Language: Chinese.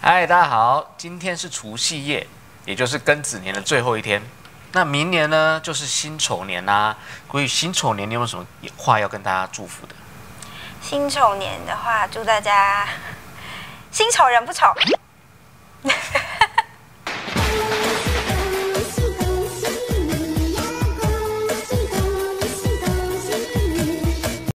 嗨，大家好，今天是除夕夜，也就是庚子年的最后一天。那明年呢，就是辛丑年啦。关于辛丑年，你有没有什么话要跟大家祝福的？ 辛丑年的话，祝大家辛丑人不丑。